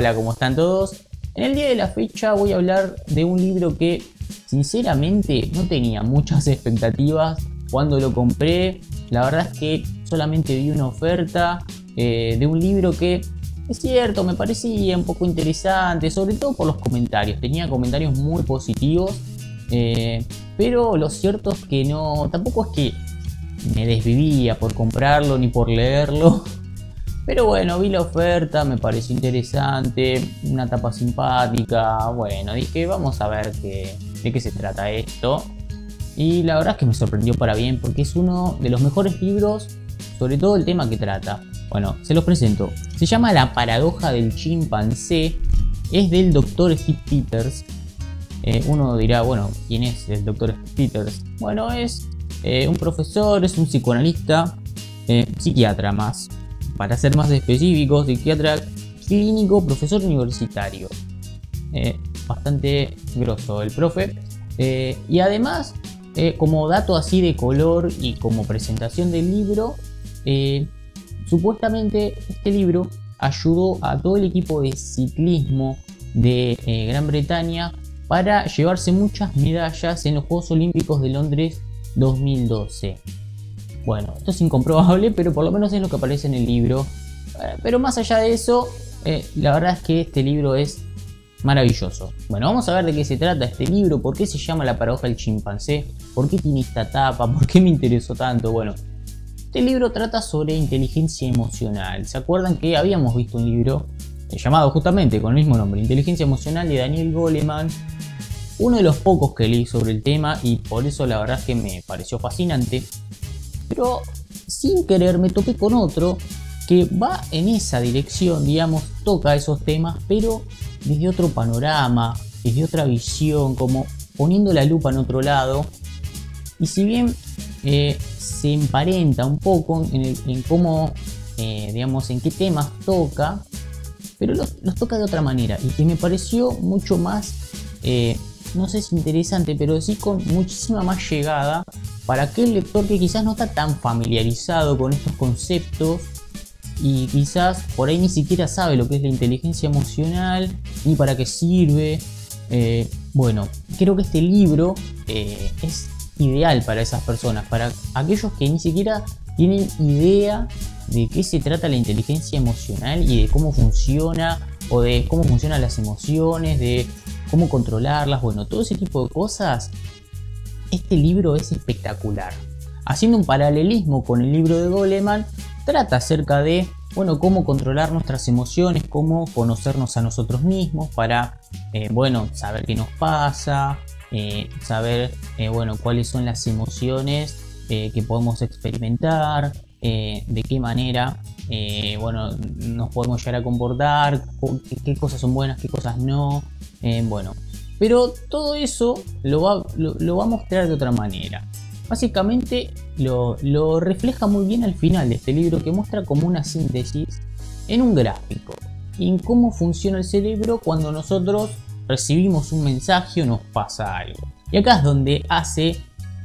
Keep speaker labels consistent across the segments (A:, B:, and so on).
A: Hola, ¿cómo están todos? En el día de la fecha voy a hablar de un libro que sinceramente no tenía muchas expectativas cuando lo compré. La verdad es que solamente vi una oferta de un libro que es cierto, me parecía un poco interesante, sobre todo por los comentarios. Tenía comentarios muy positivos, pero lo cierto es que no, tampoco es que me desvivía por comprarlo ni por leerlo. Pero bueno, vi la oferta, me pareció interesante, una tapa simpática. Bueno, dije, vamos a ver de qué se trata esto. Y la verdad es que me sorprendió para bien, porque es uno de los mejores libros, sobre todo el tema que trata. Bueno, se los presento. Se llama La paradoja del chimpancé. Es del Dr. Steve Peters. Uno dirá, bueno, ¿quién es el Dr. Steve Peters? Bueno, es un profesor, es un psicoanalista, psiquiatra más. Para ser más específico, psiquiatra clínico, profesor universitario. Bastante grosso el profe. Y además, como dato así de color y como presentación del libro, supuestamente este libro ayudó a todo el equipo de ciclismo de Gran Bretaña para llevarse muchas medallas en los Juegos Olímpicos de Londres 2012. Bueno, esto es incomprobable, pero por lo menos es lo que aparece en el libro. Pero más allá de eso, la verdad es que este libro es maravilloso. Bueno, vamos a ver de qué se trata este libro, por qué se llama La paradoja del chimpancé, por qué tiene esta tapa, por qué me interesó tanto. Bueno, este libro trata sobre inteligencia emocional. ¿Se acuerdan que habíamos visto un libro llamado justamente con el mismo nombre, Inteligencia Emocional, de Daniel Goleman? Uno de los pocos que leí sobre el tema y por eso la verdad es que me pareció fascinante. Pero sin querer me topé con otro que va en esa dirección, digamos, toca esos temas, pero desde otro panorama, desde otra visión, como poniendo la lupa en otro lado. Y si bien se emparenta un poco en cómo, digamos, en qué temas toca, pero los toca de otra manera y que me pareció mucho más, no sé si interesante, pero sí con muchísima más llegada para aquel lector que quizás no está tan familiarizado con estos conceptos y quizás por ahí ni siquiera sabe lo que es la inteligencia emocional ni para qué sirve. Bueno, creo que este libro es ideal para esas personas, para aquellos que ni siquiera tienen idea de qué se trata la inteligencia emocional y de cómo funciona, o de cómo funcionan las emociones, de cómo controlarlas. Bueno, todo ese tipo de cosas. Este libro es espectacular. Haciendo un paralelismo con el libro de Goleman, trata acerca de, bueno, cómo controlar nuestras emociones, cómo conocernos a nosotros mismos para, bueno, saber qué nos pasa, saber, bueno, cuáles son las emociones que podemos experimentar, de qué manera, bueno, nos podemos llegar a comportar, qué cosas son buenas, qué cosas no, bueno. Pero todo eso lo va a mostrar de otra manera. Básicamente lo refleja muy bien al final de este libro, que muestra como una síntesis en un gráfico y en cómo funciona el cerebro cuando nosotros recibimos un mensaje o nos pasa algo. Y acá es donde hace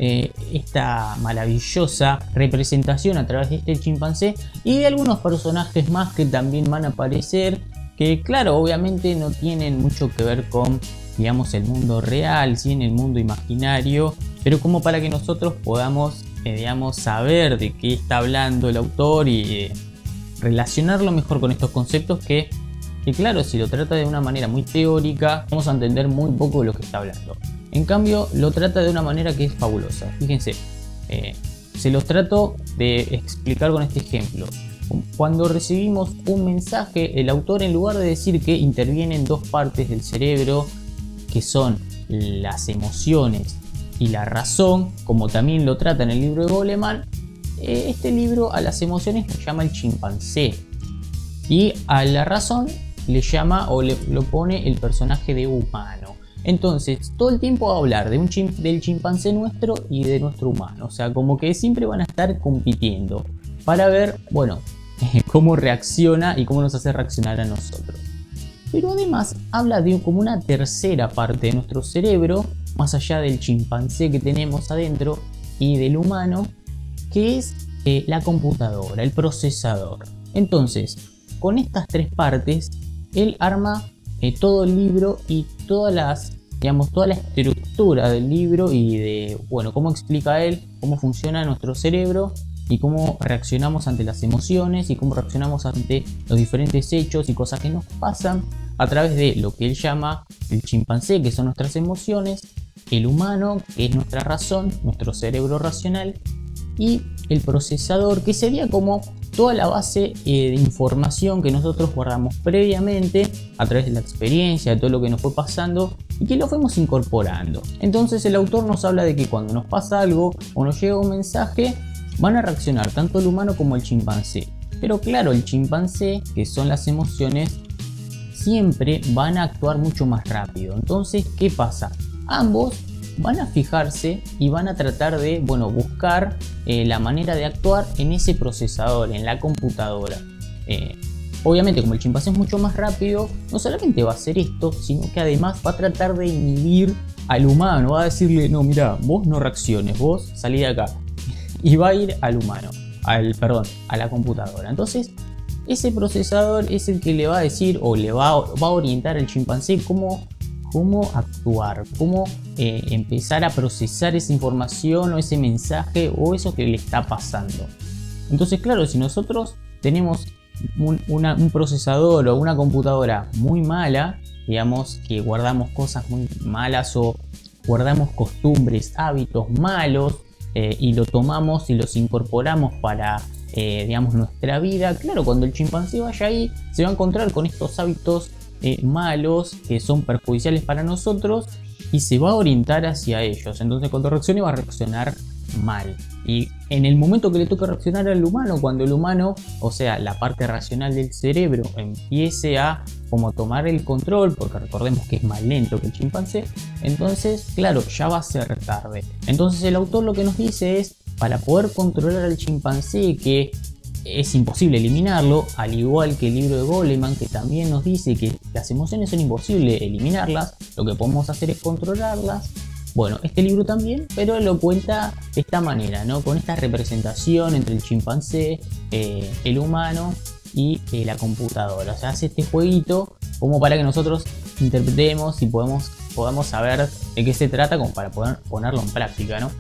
A: esta maravillosa representación a través de este chimpancé y de algunos personajes más que también van a aparecer, que claro, obviamente no tienen mucho que ver con, digamos, el mundo real, sí, en el mundo imaginario, pero como para que nosotros podamos, digamos, saber de qué está hablando el autor y relacionarlo mejor con estos conceptos que claro, si lo trata de una manera muy teórica, vamos a entender muy poco de lo que está hablando. En cambio, lo trata de una manera que es fabulosa. Fíjense, se los trato de explicar con este ejemplo. Cuando recibimos un mensaje, el autor, en lugar de decir que intervienen dos partes del cerebro, que son las emociones y la razón, como también lo trata en el libro de Goleman, este libro a las emociones le llama el chimpancé y a la razón le llama o lo pone el personaje de humano. Entonces todo el tiempo va a hablar del chimpancé nuestro y de nuestro humano, o sea, como que siempre van a estar compitiendo para ver, bueno, cómo reacciona y cómo nos hace reaccionar a nosotros. Pero además habla de como una tercera parte de nuestro cerebro, más allá del chimpancé que tenemos adentro y del humano, que es la computadora, el procesador. Entonces, con estas tres partes él arma todo el libro y todas las, digamos, toda la estructura del libro y de, bueno, cómo explica él, cómo funciona nuestro cerebro y cómo reaccionamos ante las emociones y cómo reaccionamos ante los diferentes hechos y cosas que nos pasan a través de lo que él llama el chimpancé, que son nuestras emociones, el humano, que es nuestra razón, nuestro cerebro racional, y el procesador, que sería como toda la base de información que nosotros guardamos previamente a través de la experiencia, de todo lo que nos fue pasando y que lo fuimos incorporando. Entonces el autor nos habla de que cuando nos pasa algo o nos llega un mensaje, van a reaccionar tanto el humano como el chimpancé. Pero claro, el chimpancé, que son las emociones, siempre van a actuar mucho más rápido. Entonces, ¿qué pasa? Ambos van a fijarse y van a tratar de, bueno, buscar la manera de actuar en ese procesador, en la computadora. Obviamente, como el chimpancé es mucho más rápido, no solamente va a hacer esto, sino que además va a tratar de inhibir al humano, va a decirle, no, mira, vos no reacciones, vos salí de acá. Y va a ir al humano, a la computadora. Entonces, ese procesador es el que le va a decir o le va a orientar al chimpancé cómo actuar, cómo empezar a procesar esa información o ese mensaje o eso que le está pasando. Entonces, claro, si nosotros tenemos un procesador o una computadora muy mala, digamos que guardamos cosas muy malas o guardamos costumbres, hábitos malos, y lo tomamos y los incorporamos para digamos nuestra vida, claro, cuando el chimpancé vaya ahí se va a encontrar con estos hábitos malos que son perjudiciales para nosotros y se va a orientar hacia ellos. Entonces cuando reaccione va a reaccionar mal, y en el momento que le toque reaccionar al humano, cuando el humano, o sea la parte racional del cerebro, empiece a como tomar el control, porque recordemos que es más lento que el chimpancé, entonces claro, ya va a ser tarde. Entonces el autor lo que nos dice es, para poder controlar al chimpancé, que es imposible eliminarlo, al igual que el libro de Goleman, que también nos dice que las emociones son imposibles eliminarlas, lo que podemos hacer es controlarlas. Bueno, este libro también, pero lo cuenta de esta manera, ¿no? Con esta representación entre el chimpancé, el humano y la computadora. O sea, hace este jueguito como para que nosotros interpretemos y podamos saber de qué se trata, como para poder ponerlo en práctica, ¿no?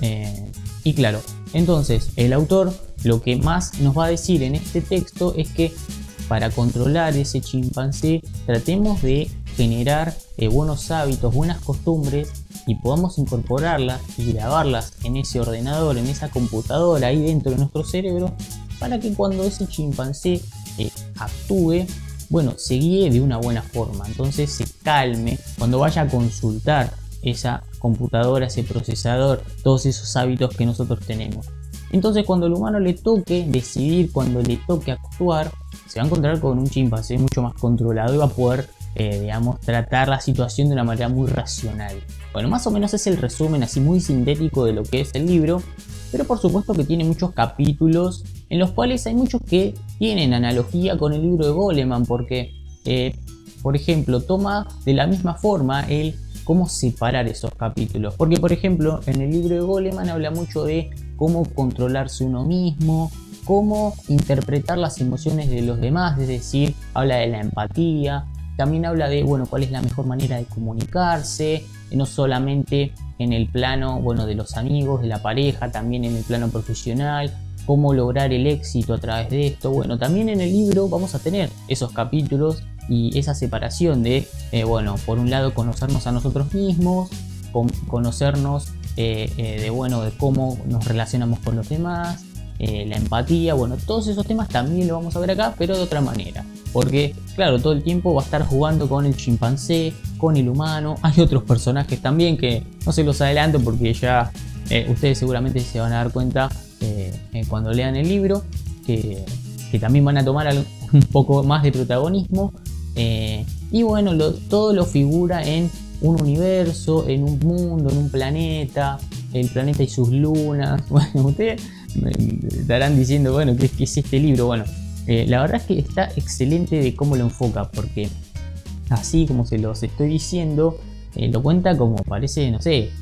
A: Y claro, entonces el autor lo que más nos va a decir en este texto es que para controlar ese chimpancé tratemos de generar buenos hábitos, buenas costumbres, y podamos incorporarlas y grabarlas en ese ordenador, en esa computadora ahí dentro de nuestro cerebro, para que cuando ese chimpancé actúe, bueno, se guíe de una buena forma. Entonces se calme cuando vaya a consultar esa computadora, ese procesador, todos esos hábitos que nosotros tenemos. Entonces cuando el humano le toque decidir, cuando le toque actuar, se va a encontrar con un chimpancé mucho más controlado y va a poder digamos, tratar la situación de una manera muy racional. Bueno, más o menos es el resumen así muy sintético de lo que es el libro, pero por supuesto que tiene muchos capítulos en los cuales hay muchos que tienen analogía con el libro de Goleman, porque por ejemplo toma de la misma forma el cómo separar esos capítulos, porque por ejemplo en el libro de Goleman habla mucho de cómo controlarse uno mismo, cómo interpretar las emociones de los demás, es decir, habla de la empatía. También habla de, bueno, cuál es la mejor manera de comunicarse, no solamente en el plano, bueno, de los amigos, de la pareja, también en el plano profesional, cómo lograr el éxito a través de esto. Bueno, también en el libro vamos a tener esos capítulos y esa separación de, bueno, por un lado conocernos a nosotros mismos, conocernos bueno, de cómo nos relacionamos con los demás, la empatía, bueno, todos esos temas también lo vamos a ver acá, pero de otra manera. Porque, claro, todo el tiempo va a estar jugando con el chimpancé, con el humano. Hay otros personajes también que no se los adelanto porque ya ustedes seguramente se van a dar cuenta cuando lean el libro, que también van a tomar un poco más de protagonismo. Y bueno, todo lo figura en un universo, en un mundo, en un planeta, el planeta y sus lunas. Bueno, ustedes me estarán diciendo, bueno, ¿qué es este libro? Bueno, la verdad es que está excelente de cómo lo enfoca, porque así como se los estoy diciendo, lo cuenta como parece, no sé,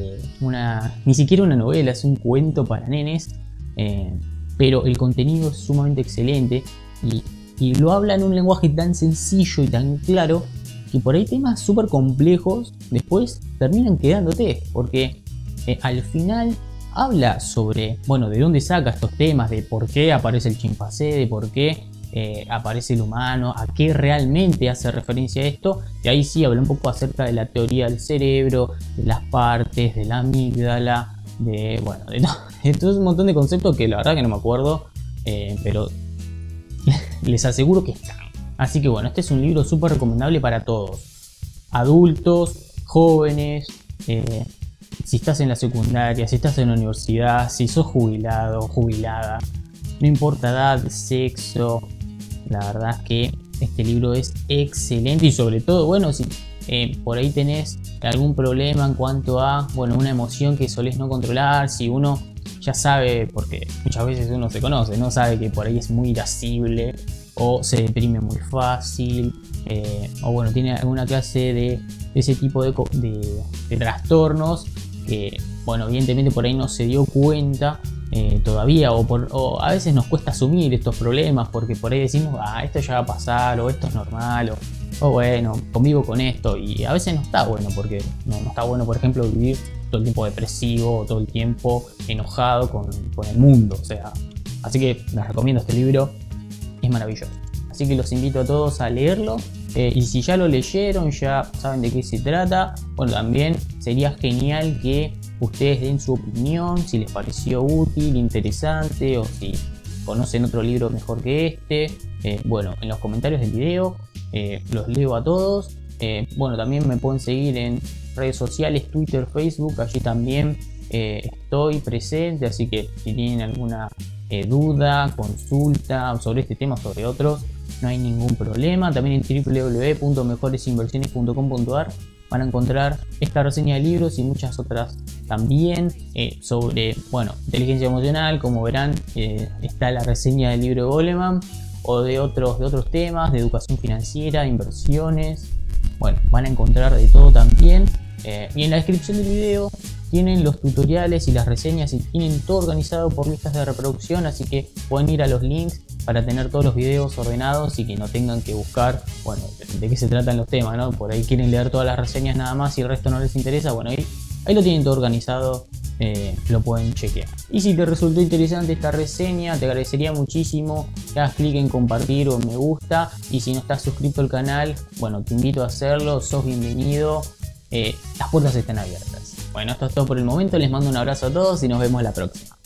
A: ni siquiera una novela, es un cuento para nenes, pero el contenido es sumamente excelente y y lo habla en un lenguaje tan sencillo y tan claro que por ahí temas súper complejos después terminan quedándote, porque al final habla sobre, bueno, de dónde saca estos temas, de por qué aparece el chimpancé, de por qué aparece el humano, a qué realmente hace referencia a esto, y ahí sí habla un poco acerca de la teoría del cerebro, de las partes, de la amígdala, de, bueno, de todo un montón de conceptos que la verdad que no me acuerdo, pero les aseguro que están. Así que bueno, este es un libro súper recomendable para todos, adultos, jóvenes, si estás en la secundaria, si estás en la universidad, si sos jubilado, jubilada, no importa edad, sexo, la verdad es que este libro es excelente y sobre todo, bueno, si por ahí tenés algún problema en cuanto a, bueno, una emoción que solés no controlar, si uno ya sabe, porque muchas veces uno se conoce, no sabe que por ahí es muy irascible o se deprime muy fácil, o bueno, tiene alguna clase de ese tipo de trastornos que, bueno, evidentemente por ahí no se dio cuenta todavía, o a veces nos cuesta asumir estos problemas porque por ahí decimos, esto ya va a pasar, o esto es normal, o bueno, convivo con esto, y a veces no está bueno, porque no está bueno, por ejemplo, vivir todo el tiempo depresivo o todo el tiempo enojado con el mundo, o sea, así que les recomiendo este libro, es maravilloso. Así que los invito a todos a leerlo, y si ya lo leyeron, ya saben de qué se trata, bueno, también sería genial que ustedes den su opinión, si les pareció útil, interesante, o si conocen otro libro mejor que este. Bueno, en los comentarios del video los leo a todos. Bueno, también me pueden seguir en redes sociales, Twitter, Facebook, allí también estoy presente, así que si tienen alguna duda, consulta sobre este tema o sobre otros, no hay ningún problema. También en www.mejoresinversiones.com.ar van a encontrar esta reseña de libros y muchas otras también sobre, bueno, inteligencia emocional. Como verán, está la reseña del libro de Goleman, o de otros temas, de educación financiera, inversiones. Bueno, van a encontrar de todo también. Y en la descripción del video tienen los tutoriales y las reseñas, y tienen todo organizado por listas de reproducción, así que pueden ir a los links para tener todos los videos ordenados y que no tengan que buscar, bueno, de qué se tratan los temas, ¿no? Por ahí quieren leer todas las reseñas nada más y el resto no les interesa. Bueno, ahí lo tienen todo organizado, lo pueden chequear. Y si te resultó interesante esta reseña, te agradecería muchísimo que hagas clic en compartir o me gusta, y si no estás suscrito al canal, bueno, te invito a hacerlo, sos bienvenido, las puertas están abiertas. Bueno, esto es todo por el momento, les mando un abrazo a todos y nos vemos la próxima.